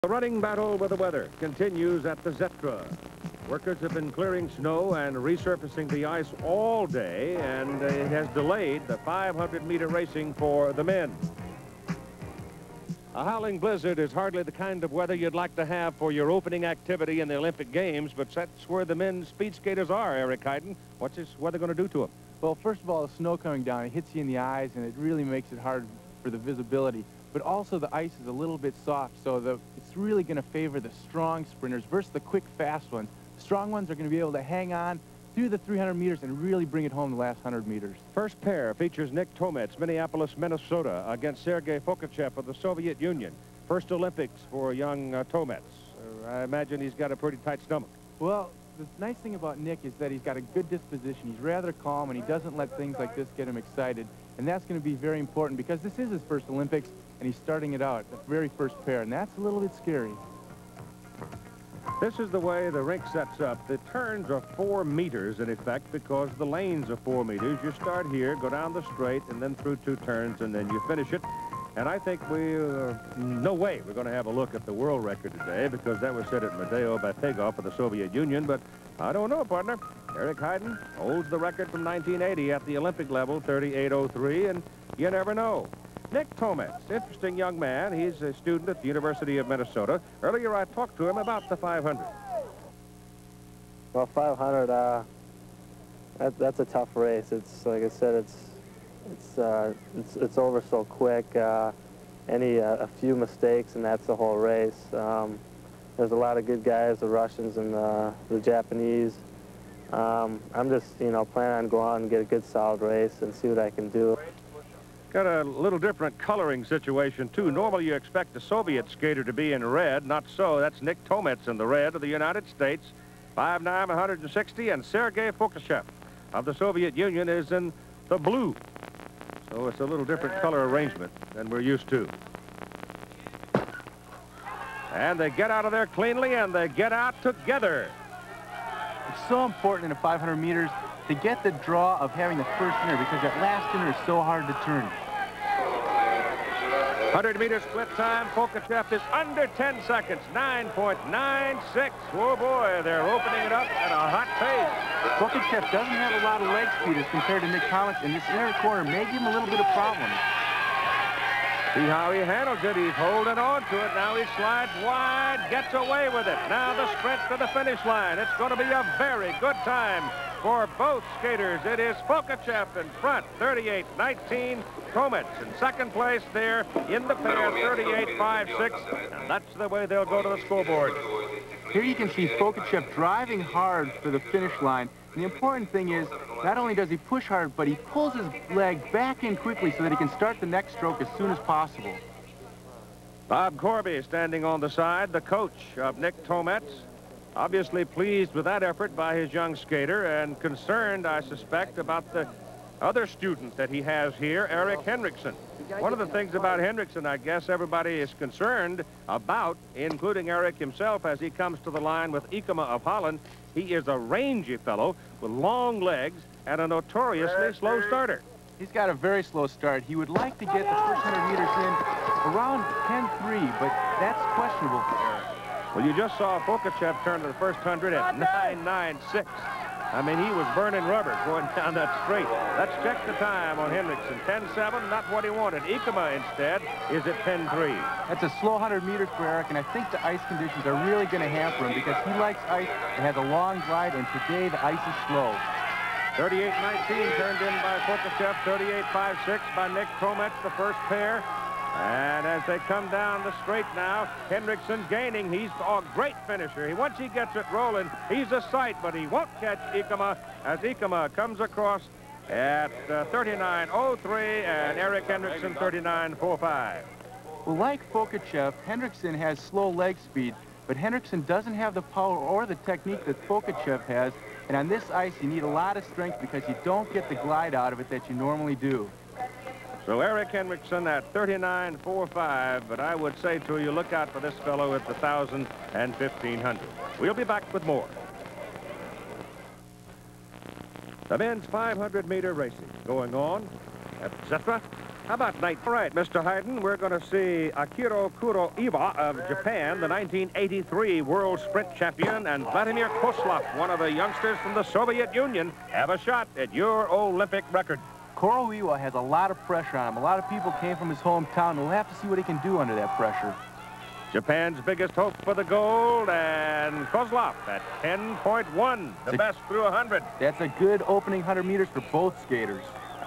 The running battle with the weather continues at the Zetra. Workers have been clearing snow and resurfacing the ice all day, and it has delayed the 500-meter racing for the men. A howling blizzard is hardly the kind of weather you'd like to have for your opening activity in the Olympic Games, but that's where the men's speed skaters are, Eric Heiden. What's this weather going to do to them? Well, first of all, the snow coming down, it hits you in the eyes, and it really makes it hard for the visibility. But also the ice is a little bit soft, so it's really going to favor the strong sprinters versus the quick, fast ones. The strong ones are going to be able to hang on through the 300 meters and really bring it home the last 100 meters. First pair features Nick Tomets, Minneapolis, Minnesota, against Sergei Fokachev of the Soviet Union. First Olympics for young Tomets. I imagine he's got a pretty tight stomach. Well, the nice thing about Nick is that he's got a good disposition. He's rather calm, and he doesn't let things like this get him excited. And that's going to be very important because this is his first Olympics, and he's starting it out, the very first pair, and that's a little bit scary. This is the way the rink sets up. The turns are 4 meters in effect because the lanes are 4 meters. You start here, go down the straight, and then through 2 turns, and then you finish it. And I think no way we're going to have a look at the world record today because that was set at Medeo by Pegov of the Soviet Union, but I don't know, partner. Eric Heiden holds the record from 1980 at the Olympic level, 38.03, and you never know. Nick Tomets, interesting young man. He's a student at the University of Minnesota. Earlier, I talked to him about the 500. Well, 500, that's a tough race. It's like I said, it's over so quick. A few mistakes, and that's the whole race. There's a lot of good guys, the Russians and the Japanese. I'm just, planning on going out and get a good solid race and see what I can do. Got a little different coloring situation, too. Normally, you expect a Soviet skater to be in red. Not so. That's Nick Tomets in the red of the United States, 5'9", 160, and Sergei Fokachev of the Soviet Union is in the blue. So it's a little different color arrangement than we're used to. And they get out of there cleanly, and they get out together. It's so important in the 500 meters to get the draw of having the first inner because that last inner is so hard to turn. 100-meter split time. Fokachev is under 10 seconds, 9.96. Oh, boy, they're opening it up at a hot pace. Fokachev doesn't have a lot of leg speed as compared to Nick Tomets, and this inner corner may give him a little bit of problems. See how he handles it. He's holding on to it. Now he slides wide, gets away with it. Now the sprint to the finish line. It's going to be a very good time for both skaters. It is Fokachev in front, 38.19. Tomets in second place there in the pair, 38.56. And that's the way they'll go to the scoreboard. Here you can see Fokachev driving hard for the finish line. And the important thing is, not only does he push hard, but he pulls his leg back in quickly so that he can start the next stroke as soon as possible. Bob Corby standing on the side, the coach of Nick Tomets. Obviously pleased with that effort by his young skater and concerned, I suspect, about the other student that he has here, Eric Henriksen. One of the things about Henriksen, I guess everybody is concerned about, including Eric himself as he comes to the line with Ikema of Holland. He is a rangy fellow with long legs and a notoriously slow starter. He's got a very slow start. He would like to get the first 100 meters in around 10.3, but that's questionable for Eric. Well, you just saw Fokachev turn to the first 100 at 9.96. I mean, he was burning rubber going down that straight. Let's check the time on Henriksen. 10.7, not what he wanted. Ikema, instead, is at 10.3. That's a slow 100 meters for Eric, and I think the ice conditions are really going to hamper him because he likes ice that has a long glide, and today the ice is slow. 38.19 turned in by Fokachev, 38.56 by Nick Tomets, the first pair. And as they come down the straight now, Henriksen gaining. He's a great finisher. Once he gets it rolling, he's a sight, but he won't catch Ikema as Ikema comes across at 39.03 and Eric Henriksen 39.45. Well, like Fokachev, Henriksen has slow leg speed, but Henriksen doesn't have the power or the technique that Fokachev has. And on this ice, you need a lot of strength because you don't get the glide out of it that you normally do. So Eric Henriksen at 39.45, but I would say to you, look out for this fellow at the 1,000 and 1,500. We'll be back with more. The men's 500-meter racing going on at Zetra. How about night? All right, Mr. Hayden, we're going to see Akira Kuroiwa of Japan, the 1983 World Sprint Champion, and Vladimir Kozlov, one of the youngsters from the Soviet Union, have a shot at your Olympic record. Kuroiwa has a lot of pressure on him. A lot of people came from his hometown, and we'll have to see what he can do under that pressure. Japan's biggest hope for the gold, and Kozlov at 10.1, the best through 100. That's a good opening 100 meters for both skaters.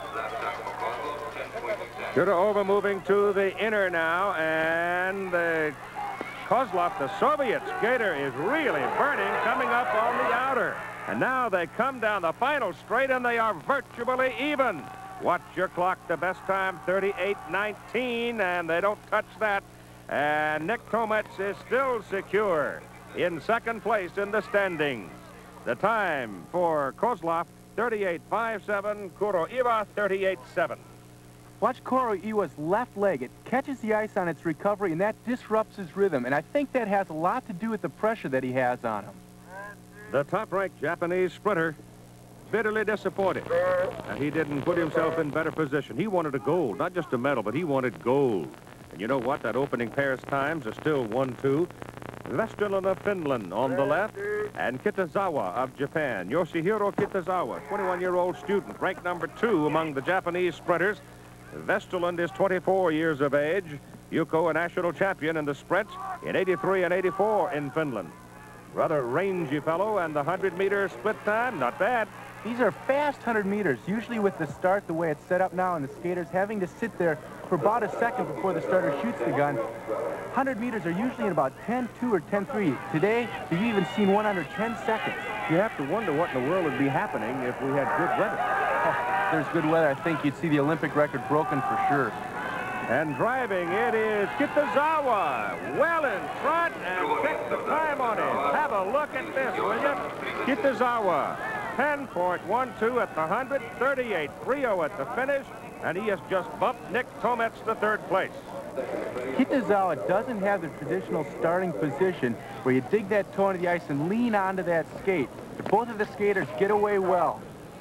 Kuroiwa moving to the inner now, and Kozlov, the Soviet skater, is really burning, coming up on the outer. And now they come down the final straight, and they are virtually even. Watch your clock. The best time, 38.19, and they don't touch that. And Nick Tomets is still secure in second place in the standings. The time for Kozlov, 38.57, Kuroiwa, 38.7. Watch Kuroiwa's left leg. It catches the ice on its recovery, and that disrupts his rhythm. And I think that has a lot to do with the pressure that he has on him. The top-ranked Japanese sprinter, bitterly disappointed. He didn't put himself in better position. He wanted a gold, not just a medal, but he wanted gold. And you know what? That opening pair's times are still 1-2. Westerlund of Finland on the left, and Kitazawa of Japan. Yoshihiro Kitazawa, 21-year-old student, ranked number 2 among the Japanese sprinters. Westerlund is 24 years of age. Yuko, a national champion in the sprints in 83 and 84 in Finland. Rather rangy fellow, and the 100-meter split time, not bad. These are fast 100 meters, usually with the start the way it's set up now, and the skaters having to sit there for about a second before the starter shoots the gun. 100 meters are usually in about 10.2 or 10.3. Today, you've even seen one under 10 seconds. You have to wonder what in the world would be happening if we had good weather. Oh, if there's good weather, I think you'd see the Olympic record broken for sure. And driving, it is Kitazawa, well in front, and pick the time on it. Have a look at this, will you? Kitazawa, 10.12 at the 100, 38.30 at the finish, and he has just bumped Nick Tomets to third place. Kitazawa doesn't have the traditional starting position where you dig that toe into the ice and lean onto that skate. But both of the skaters get away well.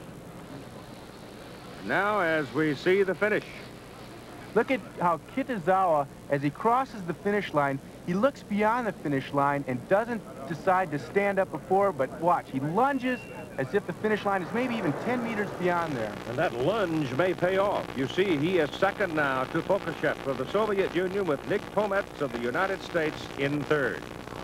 Now, as we see the finish. Look at how Kitazawa, as he crosses the finish line, he looks beyond the finish line and doesn't decide to stand up before, but watch, he lunges as if the finish line is maybe even 10 meters beyond there. And that lunge may pay off. You see, he is second now to Pokachev of the Soviet Union, with Nick Tomets of the United States in third.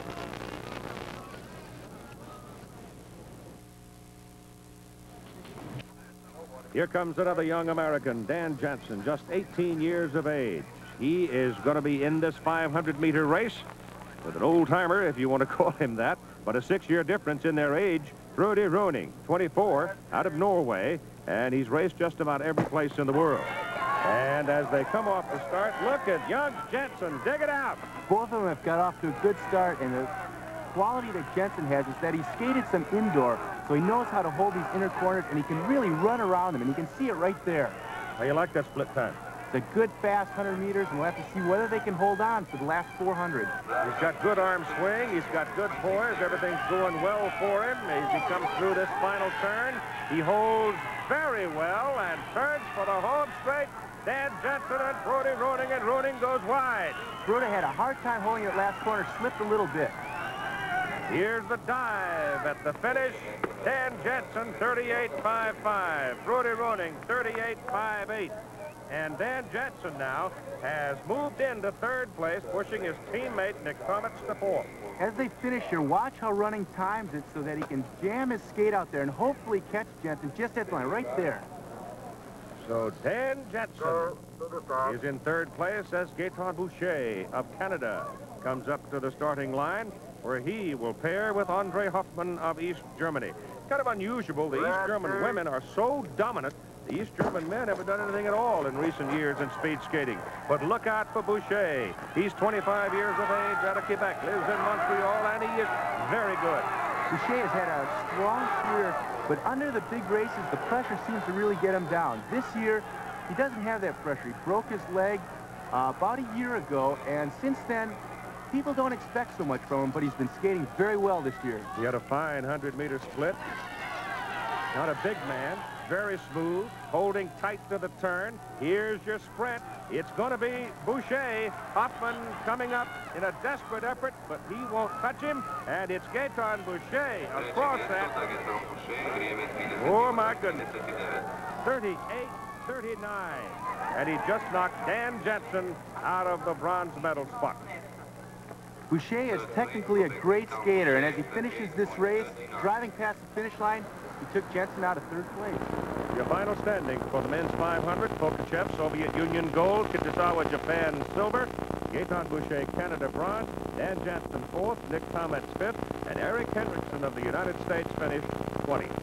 Here comes another young American, Dan Jansen, just 18 years of age. He is going to be in this 500-meter race with an old-timer, if you want to call him that, but a 6-year difference in their age. Frode Rønning, 24, out of Norway, and he's raced just about every place in the world. And as they come off the start, look at young Jansen. Dig it out. Both of them have got off to a good start, and the quality that Jansen has is that he skated some indoor, so he knows how to hold these inner corners, and he can really run around them, and you can see it right there. How you like that split time? It's a good, fast 100 meters, and we'll have to see whether they can hold on for the last 400. He's got good arm swing. He's got good poise. Everything's going well for him. As he comes through this final turn, he holds very well and turns for the home straight. Dan Jansen and Frode Rønning, and Rønning goes wide. Frode had a hard time holding it last corner, slipped a little bit. Here's the dive at the finish. Dan Jansen, 38.55. Frode Rønning, 38.58. And Dan Jansen now has moved into third place, pushing his teammate Nick Tomets to fourth. As they finish here, watch how Rønning times it so that he can jam his skate out there and hopefully catch Jansen just at the line, right there. So Dan Jansen is in third place as Gaetan Boucher of Canada comes up to the starting line, where he will pair with Andre Hoffman of East Germany. Kind of unusual, the East German women are so dominant. The East German men haven't done anything at all in recent years in speed skating. But look out for Boucher. He's 25 years of age, out of Quebec, lives in Montreal, and he is very good. Boucher has had a strong career, but under the big races, the pressure seems to really get him down. This year, he doesn't have that pressure. He broke his leg about a year ago, and since then, people don't expect so much from him, but he's been skating very well this year. He had a fine 100-meter split. Not a big man, very smooth, holding tight to the turn. Here's your sprint. It's going to be Boucher. Hoffman coming up in a desperate effort, but he won't touch him. And it's Gaetan Boucher across that. Oh, my goodness. 38-39. And he just knocked Dan Jensen out of the bronze medal spot. Boucher is technically a great skater, and as he finishes this race, driving past the finish line, he took Jensen out of third place. Your final standings for the men's 500, Pokachev, Soviet Union gold, Kitazawa, Japan silver, Gaetan Boucher, Canada bronze, Dan Jensen fourth, Nick Tomets fifth, and Eric Hendrickson of the United States finished 20th.